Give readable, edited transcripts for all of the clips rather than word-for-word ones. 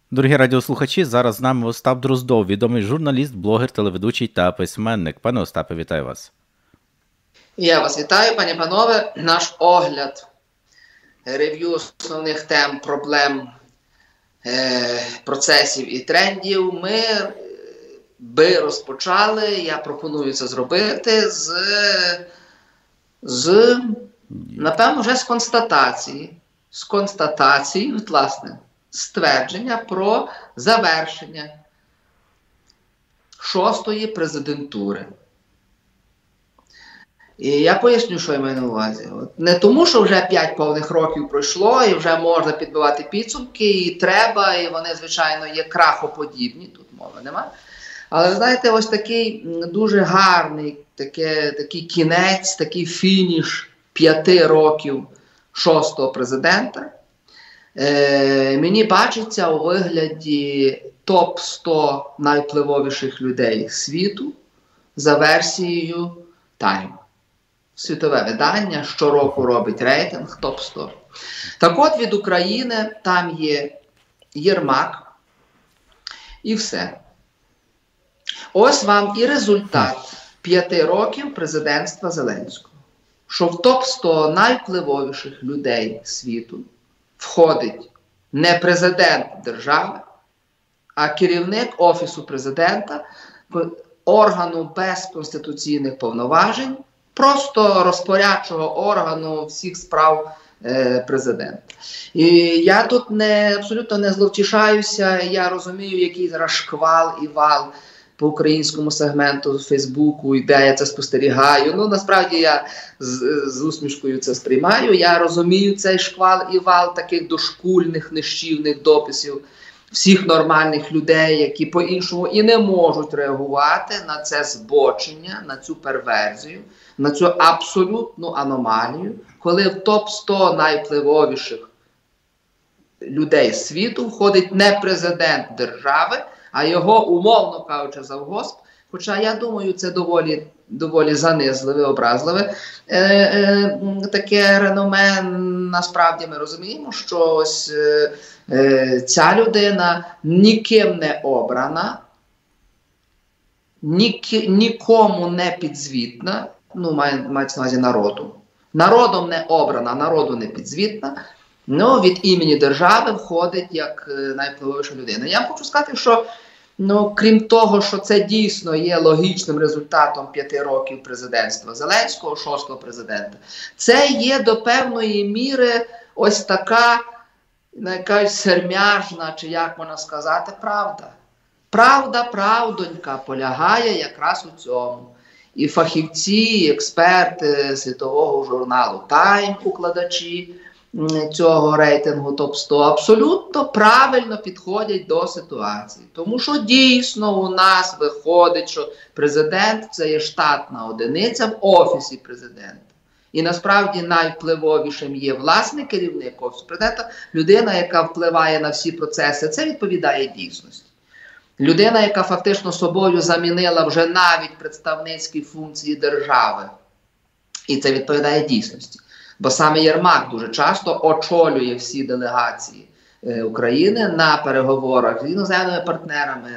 Дорогі радіослухачі, зараз з нами Остап Дроздов, відомий журналіст, блогер, телеведучий та письменник. Пане Остапе, вітаю вас. Я вас вітаю, пані панове. Наш огляд, рев'ю основних тем, проблем, процесів і трендів ми би розпочали, я пропоную це зробити, напевно, вже з констатації, власне, ствердження про завершення 6-ї президентури. І я поясню, що я маю на увазі. Не тому, що вже 5 повних років пройшло, і вже можна підбивати підсумки, і треба, і вони, звичайно, є крахоподібні, тут мови нема. Але, знаєте, ось такий дуже гарний такий кінець, такий фініш 5 років 6-го президента. Мені бачиться у вигляді топ-100 найвпливовіших людей світу за версією Time. Світове видання щороку робить рейтинг топ-100. Так от, від України там є Єрмак і все. Ось вам і результат 5 років президентства Зеленського. Що в топ-100 найвпливовіших людей світу входить не президент держави, а керівник Офісу президента, органу без конституційних повноважень, просто розпорядчого органу всіх справ президента. І я тут абсолютно не зловтішаюся, я розумію, який зараз шквал і вал по українському сегменту Фейсбуку йде, я це спостерігаю. Насправді я з усмішкою це сприймаю. Я розумію цей шквал і вал таких дошкульних, нищівних дописів всіх нормальних людей, які по-іншому і не можуть реагувати на це збочення, на цю перверзію, на цю абсолютну аномалію, коли в топ-100 найвпливовіших людей світу входить не президент держави, а його, умовно кажучи, завгосп. Хоча, я думаю, це доволі занизливе, образливе таке реноме. Насправді ми розуміємо, що ось ця людина ніким не обрана, нікому не підзвітна, мається на увазі народу. Народом не обрана, народу не підзвітна, від імені держави входить як найвпливовіша людина. Я вам хочу сказати, що крім того, що це дійсно є логічним результатом 5 років президентства Зеленського, 6-го президента, це є до певної міри ось така, якась сермяжна, чи як можна сказати, правда. Правдонька полягає якраз у цьому. І фахівці, і експерти світового журналу Time, укладачі цього рейтингу топ-100, абсолютно правильно підходять до ситуації. Тому що дійсно у нас виходить, що президент – це є штатна одиниця в Офісі президента. І насправді найвпливовішим є власний керівник Офісу президента, людина, яка впливає на всі процеси. Це відповідає дійсності. Людина, яка фактично собою замінила вже навіть представницькі функції держави. І це відповідає дійсності. Бо саме Єрмак дуже часто очолює всі делегації України на переговорах з іноземними партнерами,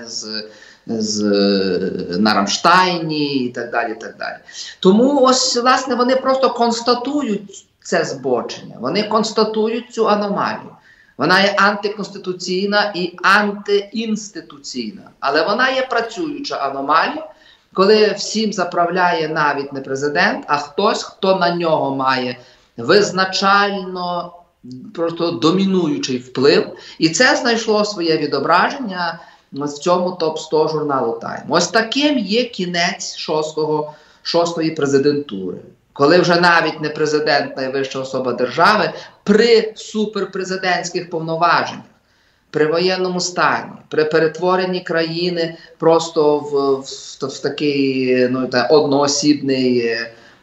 на Рамштайні і так далі, так далі. Тому ось, власне, вони просто констатують це збочення, вони констатують цю аномалію. Вона є антиконституційна і антиінституційна, але вона є працююча аномалія, коли всім заправляє навіть не президент, а хтось, хто на нього має визначально просто домінуючий вплив. І це знайшло своє відображення в цьому топ-100 журналу Time. Ось таким є кінець 6-ї президентури. Коли вже навіть не президент, найвища особа держави, при суперпрезидентських повноваженнях, при воєнному стані, при перетворенні країни просто в такий одноосібний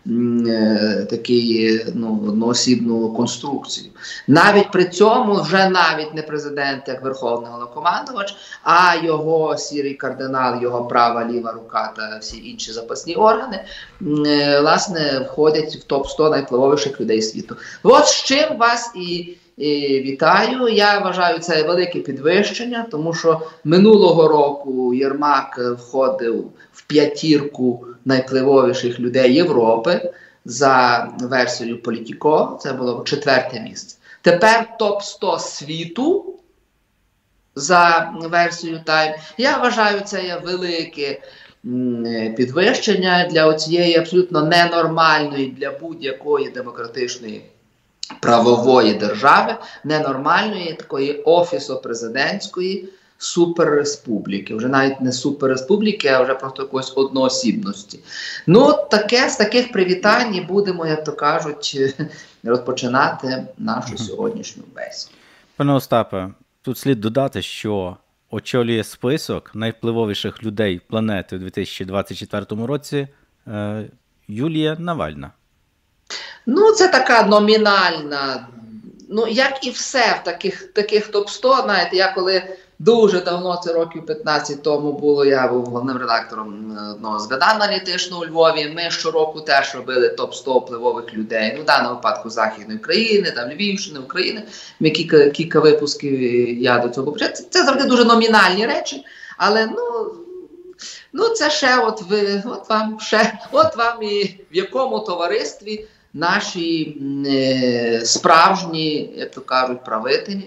одноосібну конструкцію. Навіть при цьому вже навіть не президент як верховний головнокомандувач, а його сірий кардинал, його права, ліва рука та всі інші запасні органи, власне, входять в топ-100 найвпливовіших людей світу. От з чим вас і вітаю. Я вважаю, це велике підвищення, тому що минулого року Єрмак входив в п'ятірку найвпливовіших людей Європи за версією Політіко. Це було 4-те місце. Тепер топ-100 світу за версією Time. Я вважаю, це є велике підвищення для цієї абсолютно ненормальної для будь-якої демократичної правової держави, ненормальної такої офісо-президентської суперреспубліки. Вже навіть не суперреспубліки, а вже просто якоїсь одноосібності. Ну, з таких привітань і будемо, як то кажуть, розпочинати нашу сьогоднішню бесіду. Пане Остапе, тут слід додати, що очолює список найвпливовіших людей планети у 2024 році Юлія Навальна. Ну, це така номінальна, ну, як і все в таких топ-100, знаєте, я коли дуже давно, це років 15 тому було, я був головним редактором одного з видань аналітичного у Львові, ми щороку теж робили топ-100 впливових людей, ну, в даному випадку Західної України, там Львівщини, України, ми кілька випусків я до цього почав. Це завжди дуже номінальні речі, але, ну це ще от вам і в якому товаристві наші справжні, як то кажуть, правителі.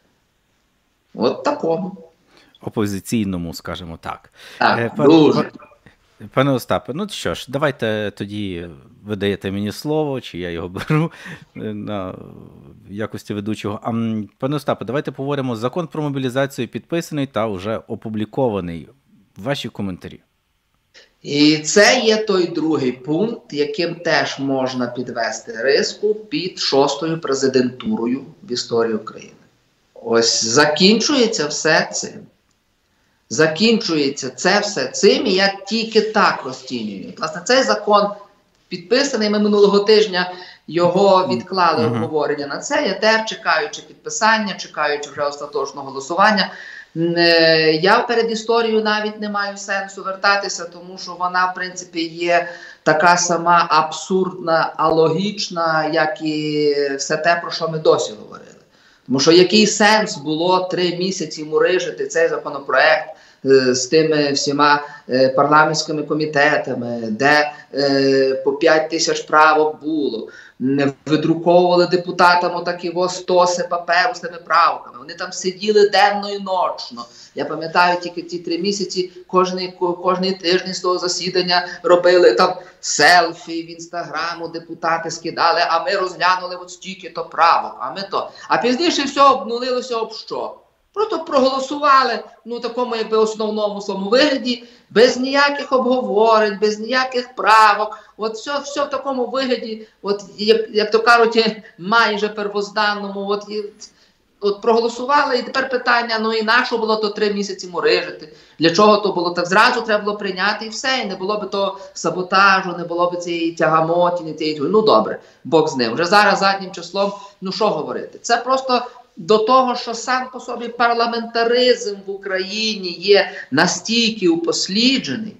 От такому. Опозиційному, скажімо так. Так, дуже. Пане Остапе, ну що ж, давайте тоді ви даєте мені слово, чи я його беру на якості ведучого. Пане Остапе, давайте поговоримо. Закон про мобілізацію підписаний та вже опублікований. Ваші коментарі. І це є той другий пункт, яким теж можна підвести риску під 6-ю президентурою в історії України. Ось закінчується все цим. Закінчується це все цим, і я тільки так розцінюю. Власне, цей закон підписаний, ми минулого тижня його відклали обговорення на це. Я теж, чекаючи підписання, чекаючи вже остаточного голосування, я перед історією навіть не маю сенсу вертатися, тому що вона, в принципі, є така сама абсурдна, алогічна, як і все те, про що ми досі говорили. Тому що який сенс було 3 місяці мурижити цей законопроект з тими всіма парламентськими комітетами, де по 5 тисяч правок було, видруковували депутатам отакі стоси паперу з тими правками. Вони там сиділи денно і ночно. Я пам'ятаю, тільки ті 3 місяці кожний тиждень з того засідання робили там селфі в інстаграму, депутати скидали, а ми розглянули от стільки-то правок, а пізніше все обнулилося об що? Просто проголосували, ну, такому, якби, основному своєму вигляді, без ніяких обговорень, без ніяких правок. От все в такому вигляді, от, як то кажуть, майже первозданному. От проголосували, і тепер питання, ну і на що було то 3 місяці мурижити? Для чого то було? Так зразу треба було прийняти і все, і не було б того саботажу, не було б цієї тягамоті, ну добре, Бог з ним. Вже зараз заднім числом, ну що говорити? Це просто до того, що сам по собі парламентаризм в Україні є настільки упосліджений,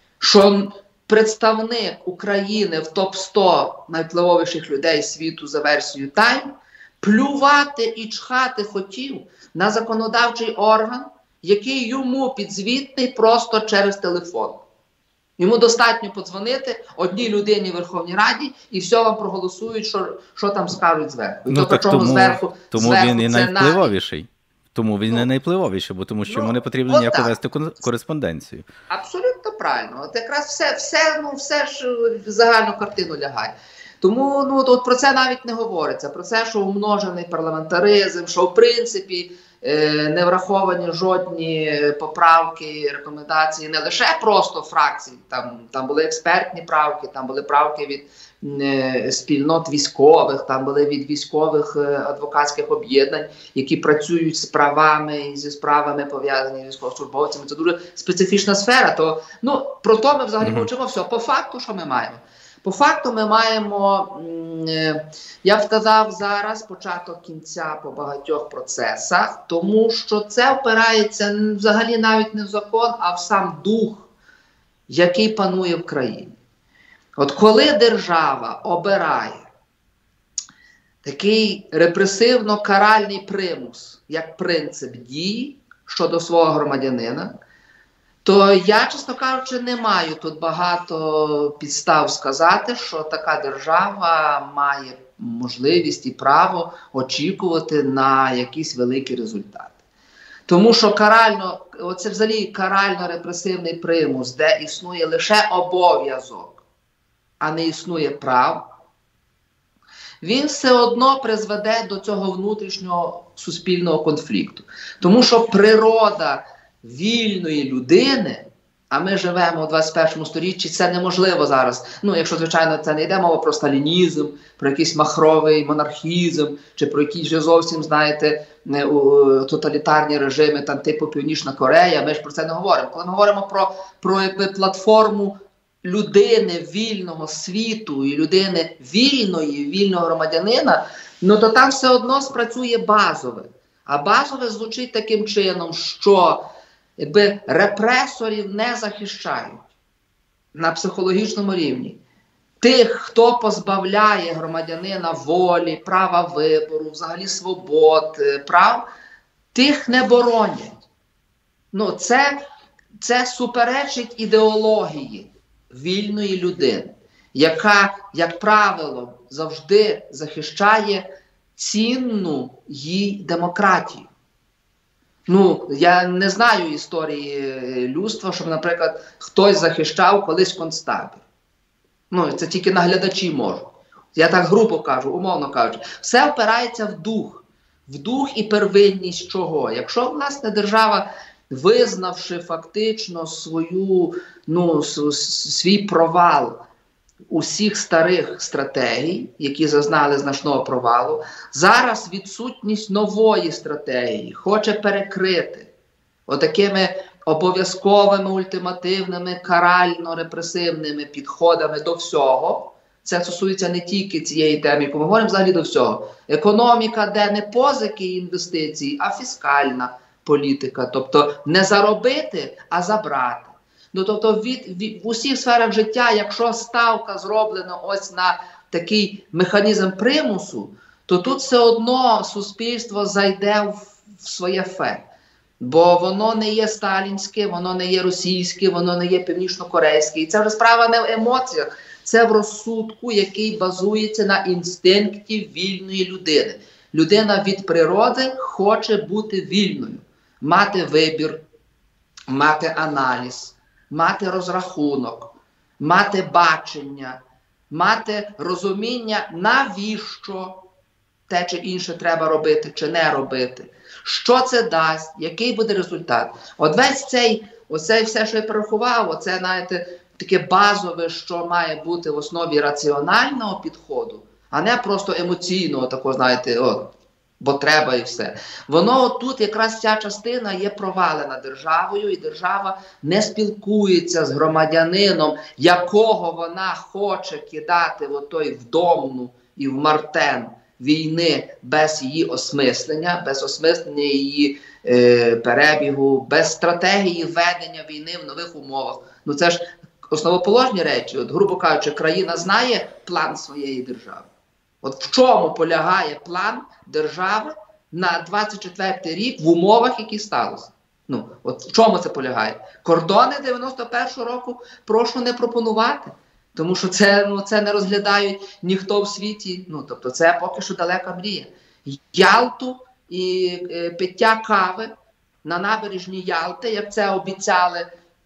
що представник України в топ-100 найвпливовіших людей світу за версією Time плювати і чхати хотів на законодавчий орган, який йому підзвітний просто через телефон. Йому достатньо подзвонити одній людині в Верховній Раді і все вам проголосують, що там скажуть зверху. Ну, так тому він і найвпливовіший. Тому він не найвпливовіший, бо тому що йому не потрібно ніяко вести кореспонденцію. Абсолютно правильно. От якраз все ж в загальну картину лягає. Тому от про це навіть не говориться. Про це, що умножений парламентаризм, що в принципі не враховані жодні поправки, рекомендації не лише просто фракцій, там були експертні правки, там були правки від спільнот військових, там були від військових адвокатських об'єднань, які працюють з правами і зі справами пов'язані з військовослужбовцями. Це дуже специфічна сфера. То, про то ми взагалі мовчимо. Все. По факту, що ми маємо? По факту ми маємо, я б сказав, зараз початок кінця по багатьох процесах, тому що це опирається взагалі навіть не в закон, а в сам дух, який панує в країні. От коли держава обирає такий репресивно-каральний примус, як принцип дії щодо свого громадянина, то я, чесно кажучи, не маю тут багато підстав сказати, що така держава має можливість і право очікувати на якісь великі результати. Тому що оце взагалі карально-репресивний примус, де існує лише обов'язок, а не існує прав, він все одно призведе до цього внутрішнього суспільного конфлікту. Тому що природа вільної людини, а ми живемо у 21 сторіччі, це неможливо зараз. Ну, якщо, звичайно, це не йде мова про сталінізм, про якийсь махровий монархізм, чи про якісь вже зовсім, знаєте, тоталітарні режими, там, типу Північна Корея, ми ж про це не говоримо. Коли ми говоримо про якби, платформу людини вільного світу і людини вільного громадянина, ну то там все одно спрацює базове. А базове звучить таким чином, що якби репресорів не захищають на психологічному рівні. Тих, хто позбавляє громадянина волі, права вибору, взагалі свобод, прав, тих не боронять. Ну, це суперечить ідеології вільної людини, яка, як правило, завжди захищає цінну їй демократію. Ну, я не знаю історії людства, щоб, наприклад, хтось захищав колись концтабір. Ну, це тільки наглядачі можуть. Я так грубо кажу, умовно кажучи. Все впирається в дух. В дух і первинність чого? Якщо, власне, держава, визнавши фактично свій провал усіх старих стратегій, які зазнали значного провалу, зараз відсутність нової стратегії хоче перекрити отакими обов'язковими, ультимативними, карально-репресивними підходами до всього. Це стосується не тільки цієї теми, яку ми говоримо, взагалі до всього. Економіка, де не позики і інвестиції, а фіскальна політика. Тобто не заробити, а забрати. Ну, тобто в усіх сферах життя, якщо ставка зроблена ось на такий механізм примусу, то тут все одно суспільство зайде в своє фе. Бо воно не є сталінське, воно не є російське, воно не є північно-корейське. І це вже справа не в емоціях, це в розсудку, який базується на інстинкті вільної людини. Людина від природи хоче бути вільною, мати вибір, мати аналіз, мати розрахунок, мати бачення, мати розуміння, навіщо те чи інше треба робити чи не робити. Що це дасть, який буде результат. От оце все, що я перерахував, оце, знаєте, таке базове, що має бути в основі раціонального підходу, а не просто емоційного, такого, знаєте, бо треба і все. Воно тут якраз ця частина є провалена державою, і держава не спілкується з громадянином, якого вона хоче кидати в отой вдомну і в мартен війни без її осмислення, без осмислення її перебігу, без стратегії ведення війни в нових умовах. Ну це ж основоположні речі. От, грубо кажучи, країна знає план своєї держави. От в чому полягає план держави на 24-й рік в умовах, які сталися? Ну, от в чому це полягає? Кордони 91-го року прошу не пропонувати. Тому що це не розглядають ніхто в світі. Ну, тобто це поки що далека мрія. Ялту і пиття кави на набережній Ялти, як це обіцяли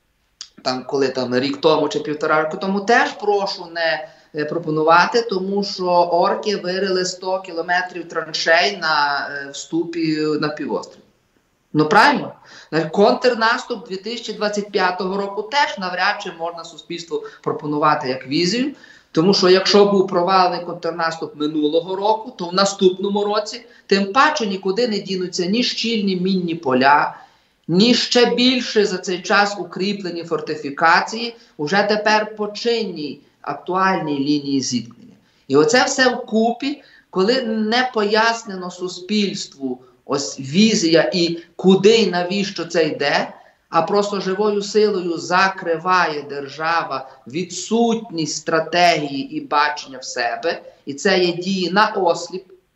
рік тому чи півтора року тому, теж прошу не пропонувати, тому що орки вирили 100 кілометрів траншей на вступі на півострів. Ну, правильно? Контрнаступ 2025 року теж навряд чи можна суспільству пропонувати як візію, тому що якщо був провалений контрнаступ минулого року, то в наступному році тим паче нікуди не дінуться ні щільні мінні поля, ні ще більше за цей час укріплені фортифікації, уже тепер по чинній актуальній лінії зіткнення. І оце все вкупі, коли не пояснено суспільству ось візія і куди і навіщо це йде, а просто живою силою закриває держава відсутність стратегії і бачення в себе, і це є дії на осліп,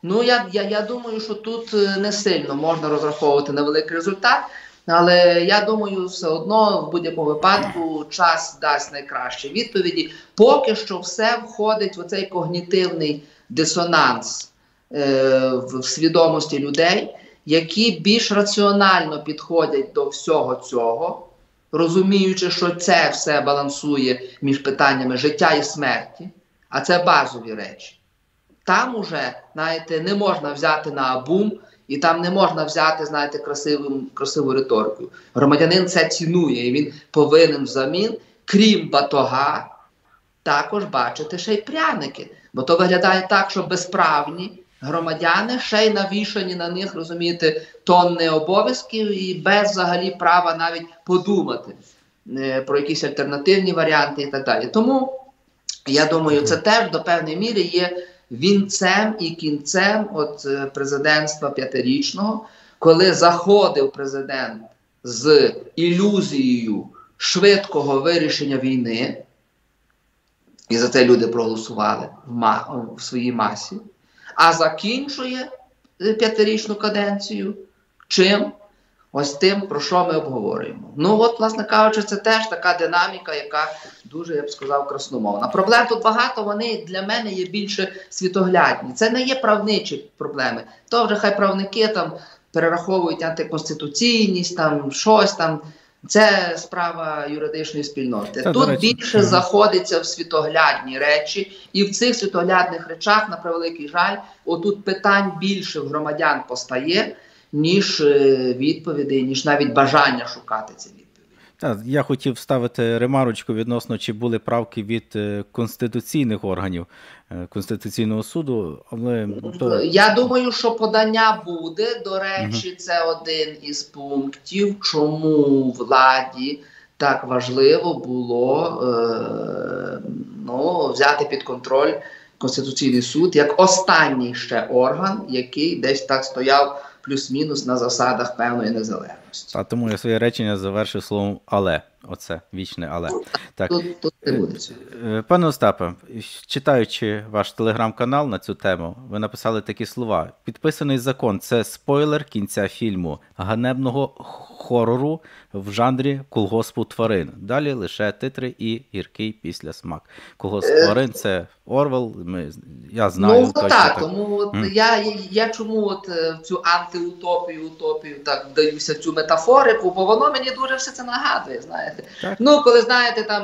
Ну, я думаю, що тут не сильно можна розраховувати на великий результат, але я думаю, все одно в будь-якому випадку час дасть найкращі відповіді. Поки що все входить в цей когнітивний дисонанс в свідомості людей, які більш раціонально підходять до всього цього, розуміючи, що це все балансує між питаннями життя і смерті, а це базові речі. Там уже, знаєте, не можна взяти на абум, і там не можна взяти, знаєте, красиву риторику. Громадянин це цінує, і він повинен взамін, крім батога, також бачити ще й пряники. Бо то виглядає так, що безправні громадяни ще й навішані на них, розумієте, тонни обов'язків і без взагалі права навіть подумати про якісь альтернативні варіанти і так далі. Тому, я думаю, це теж до певної міри є вінцем і кінцем от президентства п'ятирічного, коли заходив президент з ілюзією швидкого вирішення війни, і за це люди проголосували в своїй масі, а закінчує п'ятирічну каденцію чим? Ось тим, про що ми обговорюємо. Ну от, власне кажучи, це теж така динаміка, яка дуже, я б сказав, красномовна. Проблем тут багато, вони для мене є більше світоглядні. Це не є правничі проблеми. То вже хай правники там перераховують антиконституційність, там щось там. Це справа юридичної спільноти. Тут більше заходиться в світоглядні речі, і в цих світоглядних речах, на превеликий жаль, отут питань більше в громадян постає, ніж відповідей, ніж навіть бажання шукати ці відповіді. Так, я хотів ставити ремарочку відносно, чи були правки від конституційних органів Конституційного суду, але... Я думаю, що подання буде. До речі, це один із пунктів, чому владі так важливо було взяти під контроль Конституційний суд як останній ще орган, який десь так стояв плюс-мінус на засадах певної незалежності. А тому я своє речення завершив словом «але». Оце вічне «але». Так. Тут не буде. Пане Остапе, читаючи ваш телеграм-канал на цю тему, ви написали такі слова. Підписаний закон – це спойлер кінця фільму ганебного хорору в жанрі колгоспу тварин. Далі лише титри і гіркий післясмак. Колгосп тварин – це Орвел, я знаю. Ну, так, тому я чому в цю антиутопію так вдаюся в цю метафорику, бо воно мені дуже все це нагадує, знаєте. Так. Ну, коли, знаєте, там,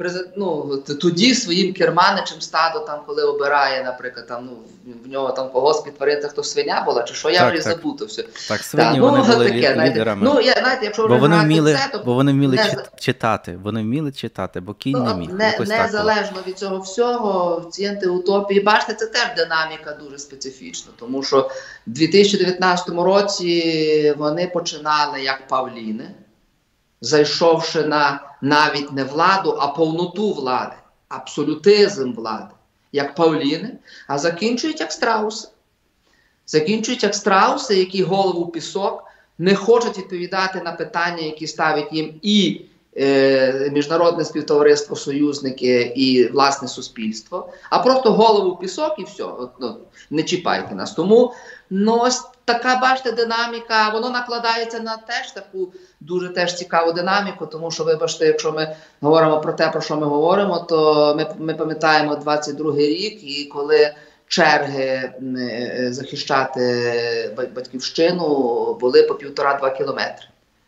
тоді своїм керманичем стадо, там, коли обирає, наприклад, там, в нього там колгоспі тварин, це хто свиня була, чи що, я вже заплутався. Так, свині, вони були лідерами. Ну, знаєте, якщо вже бо вони вміли читати, бо кінь не міг. Незалежно від цього всього, в цій антиутопії, бачите, це теж динаміка дуже специфічна, тому що в 2019 році вони починали як павліни, зайшовши на навіть не владу, а повноту влади, абсолютизм влади, як павліни, а закінчують як страуси. Закінчують як страуси, які голову в пісок, не хочуть відповідати на питання, які ставить їм і міжнародне співтовариство, союзники і власне суспільство, а просто голову в пісок і все, не чіпайте нас. Тому ось така, бачите, динаміка, воно накладається на теж таку дуже теж цікаву динаміку, тому що, вибачте, якщо ми говоримо про те, про що ми говоримо, то ми пам'ятаємо 22-й рік, і коли черги захищати батьківщину були по 1,5-2 кілометри.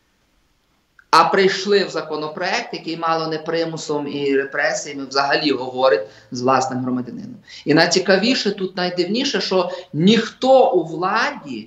А прийшли в законопроект, який мало не примусом і репресіями взагалі говорить з власним громадянином. І найцікавіше, тут найдивніше, що ніхто у владі,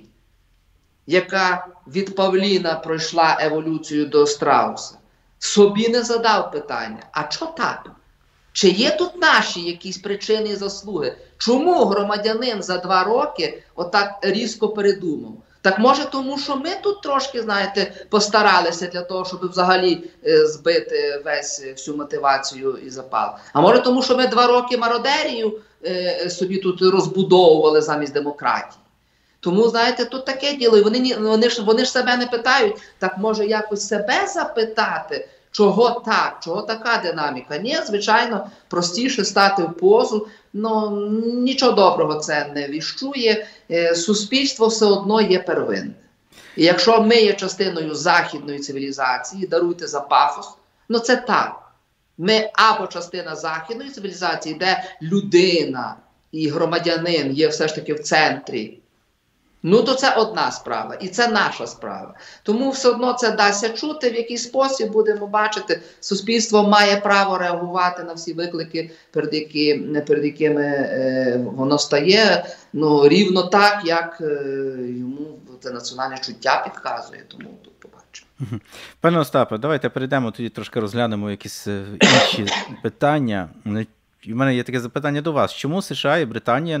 яка від павліна пройшла еволюцію до страуса, собі не задав питання, а чого так? Чи є тут наші якісь причини і заслуги? Чому громадянин за 2 роки отак різко передумав? Так може тому, що ми тут трошки, знаєте, постаралися для того, щоб взагалі збити всю мотивацію і запал. А може тому, що ми 2 роки мародерію собі тут розбудовували замість демократії. Тому, знаєте, тут таке діло. І вони ж себе не питають, так може якось себе запитати, Чого так? Чого така динаміка? Ні, звичайно, простіше стати в позу, нічого доброго це не віщує. Суспільство все одно є первинне. І якщо ми є частиною західної цивілізації, даруйте за пафос, це так. Ми або частина західної цивілізації, де людина і громадянин є все ж таки в центрі, то це одна справа, і це наша справа. Тому все одно це дасться чути, в який спосіб будемо бачити. Суспільство має право реагувати на всі виклики, перед якими воно стає, рівно так, як йому це національне чуття підказує. Тому тут побачимо. Пане Остапе, давайте перейдемо, тоді трошки розглянемо якісь інші питання. У мене є таке запитання до вас. Чому США і Британія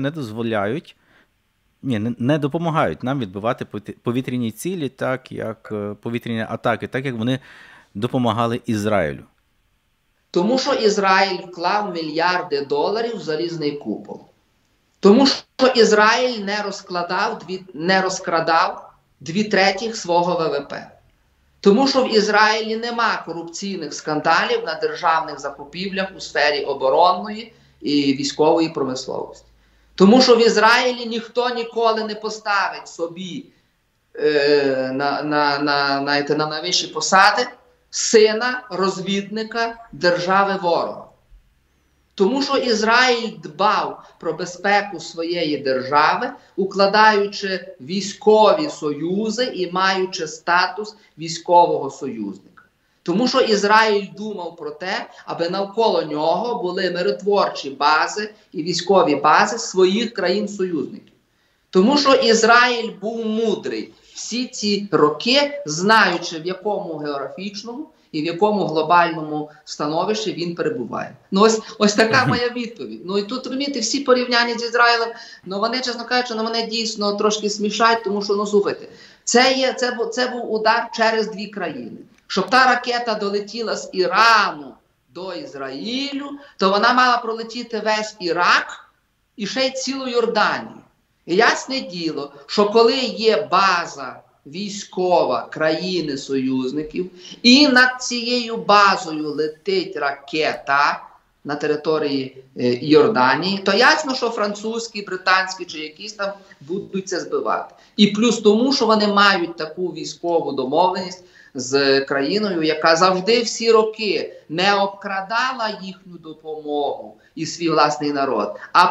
не допомагають нам відбивати повітряні цілі, так як повітряні атаки, так як вони допомагали Ізраїлю? Тому що Ізраїль вклав мільярди доларів в залізний купол. Тому що Ізраїль не розкрадав 2/3 свого ВВП. Тому що в Ізраїлі нема корупційних скандалів на державних закупівлях у сфері оборонної і військової промисловості. Тому що в Ізраїлі ніхто ніколи не поставить собі на найвищі посади сина розвідника держави ворога. Тому що Ізраїль дбав про безпеку своєї держави, укладаючи військові союзи і маючи статус військового союзника. Тому що Ізраїль думав про те, аби навколо нього були миротворчі бази і військові бази своїх країн-союзників. Тому що Ізраїль був мудрий всі ці роки, знаючи, в якому географічному і в якому глобальному становищі він перебуває. Ось така моя відповідь. І тут, розумієте, всі порівняння з Ізраїлем, вони, чесно кажучи, мене дійсно трошки смішать, тому що, слухайте, це був удар через 2 країни. Щоб та ракета долетіла з Ірану до Ізраїлю, то вона мала пролетіти весь Ірак і ще й цілу Йорданію. І ясне діло, що коли є база військова країни-союзників, і над цією базою летить ракета на території Йорданії, то ясно, що французькі, британські чи якісь там будуть це збивати. І плюс тому, що вони мають таку військову домовленість з країною, яка завжди всі роки не обкрадала їхню допомогу і свій власний народ, а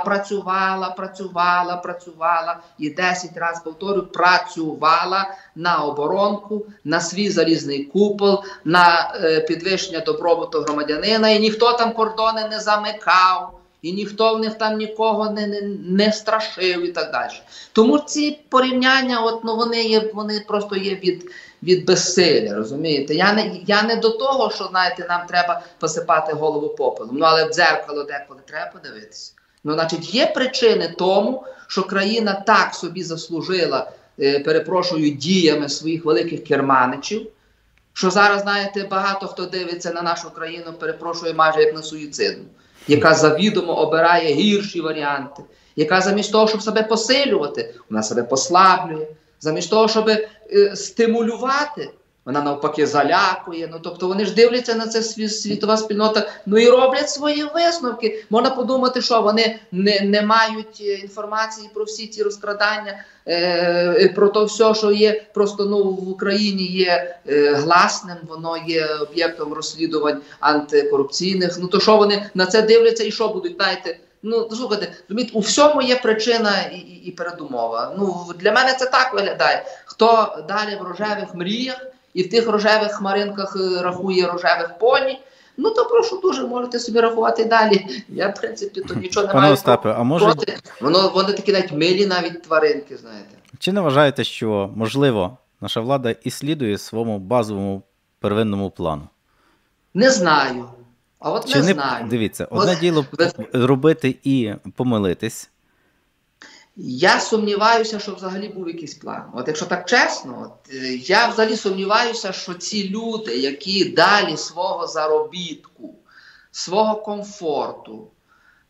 працювала і 10 разів повторю, працювала на оборонку, на свій залізний купол, на підвищення добробуту громадянина, і ніхто там кордони не замикав, і ніхто в них там нікого не страшив і так далі. Тому ці порівняння, вони просто є від безсилля, розумієте? Я не до того, що, знаєте, нам треба посипати голову попелом, але в дзеркало деколи треба подивитися. Значить, є причини тому, що країна так собі заслужила, діями своїх великих керманичів, що зараз, знаєте, багато хто дивиться на нашу країну, майже як на суїцидну, яка завідомо обирає гірші варіанти, яка замість того, щоб себе посилювати, вона себе послаблює, замість того, щоб стимулювати, вона навпаки залякує. Тобто вони ж дивляться на це світова спільнота, і роблять свої висновки. Можна подумати, що вони не мають інформації про всі ті розкрадання, про те все, що є просто в Україні є гласним, воно є об'єктом розслідувань антикорупційних. То що вони на це дивляться і що будуть, знаєте, слухайте, у всьому є причина і передумова. Для мене це так виглядає. Хто далі в рожевих мріях і в тих рожевих хмаринках рахує рожевих поні, то прошу дуже, можете собі рахувати далі. Я, в принципі, то нічого не маю Остапе, проти. Вони такі навіть милі навіть тваринки, знаєте. Чи не вважаєте, що, можливо, наша влада і слідує своєму базовому первинному плану? Не знаю. Не знаю. Дивіться, одне діло робити і помилитись. Я сумніваюся, що взагалі був якийсь план. Якщо так чесно, я взагалі сумніваюся, що ці люди, які далі свого заробітку, свого комфорту,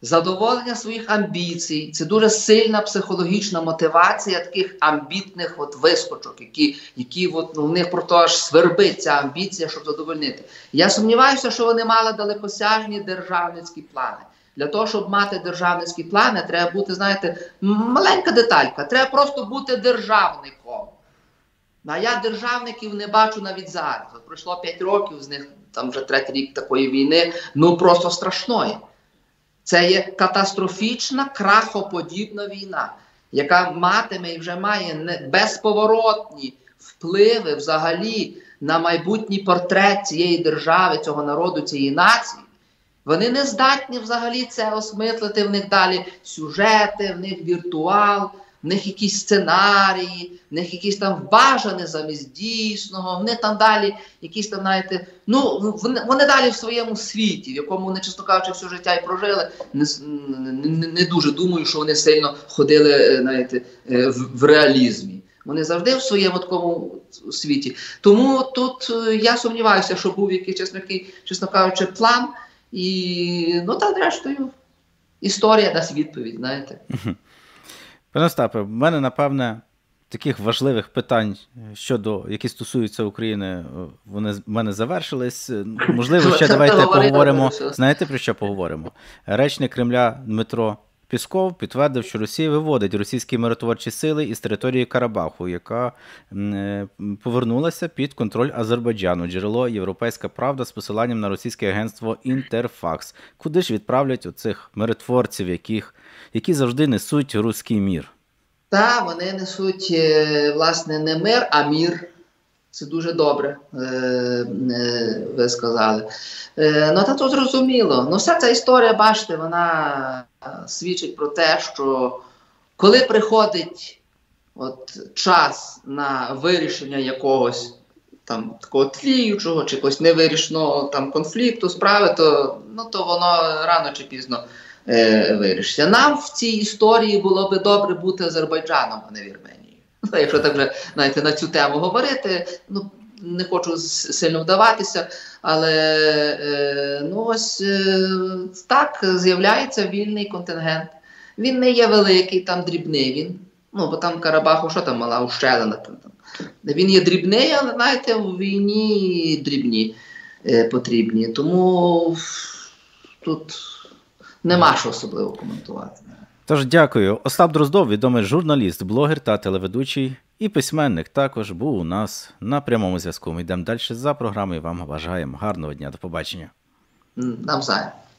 задоволення своїх амбіцій. Це дуже сильна психологічна мотивація таких амбітних вискочок, які в них просто аж свербить ця амбіція, щоб задовольнити. Я сумніваюся, що вони мали далекосяжні державницькі плани. Для того, щоб мати державницькі плани, треба бути, знаєте, маленька деталька. Треба просто бути державником. А я державників не бачу навіть зараз. От пройшло 5 років, з них там вже 3-й рік такої війни, ну просто страшної. Це є катастрофічна, крахоподібна війна, яка матиме і вже має безповоротні впливи взагалі на майбутній портрет цієї держави, цього народу, цієї нації. Вони не здатні взагалі це осмислити, в них далі сюжети, в них віртуал, в них якісь сценарії, в них якісь там бажане замість дійсного, в них там далі якісь там, знаєте, ну, вони далі в своєму світі, в якому вони, чесно кажучи, все життя і прожили. Не дуже думаю, що вони сильно ходили, знаєте, в реалізмі. Вони завжди в своєму такому світі. Тому тут я сумніваюся, що був якийсь, чесно кажучи, план. І, ну, та, зрештою, історія дасть відповідь, знаєте. Пане Остапе, в мене, напевне, таких важливих питань, які стосуються України, вони в мене завершились. Можливо, ще давайте поговоримо. Знаєте, про що поговоримо? Речник Кремля Дмитро Пісков підтвердив, що Росія виводить російські миротворчі сили із території Карабаху, яка повернулася під контроль Азербайджану. Джерело «Європейська правда» з посиланням на російське агентство «Інтерфакс». Куди ж відправлять оцих миротворців, які завжди несуть руський мір? Та, вони несуть, власне, не мир, а мір. Це дуже добре, ви сказали. Ну, та тут зрозуміло. Ну, вся ця історія, бачите, вона свідчить про те, що коли приходить час на вирішення якогось там такого тліючого чи якогось невирішеного там конфлікту, справи, то воно рано чи пізно вирішиться. Нам в цій історії було би добре бути Азербайджаном, а не Вірменією. Якщо так вже, знаєте, на цю тему говорити, ну, не хочу сильно вдаватися, але так з'являється вільний контингент. Він не є великий, там дрібний він. Ну, бо там Карабаху, що там мала ущелина? Він є дрібний, але, знаєте, в війні дрібні потрібні. Тому тут нема що особливо коментувати. Тож дякую. Остап Дроздов, відомий журналіст, блогер та телеведучий і письменник, також був у нас на прямому зв'язку. Ми йдемо далі за програмою. Вам бажаємо гарного дня. До побачення. Навзаєм.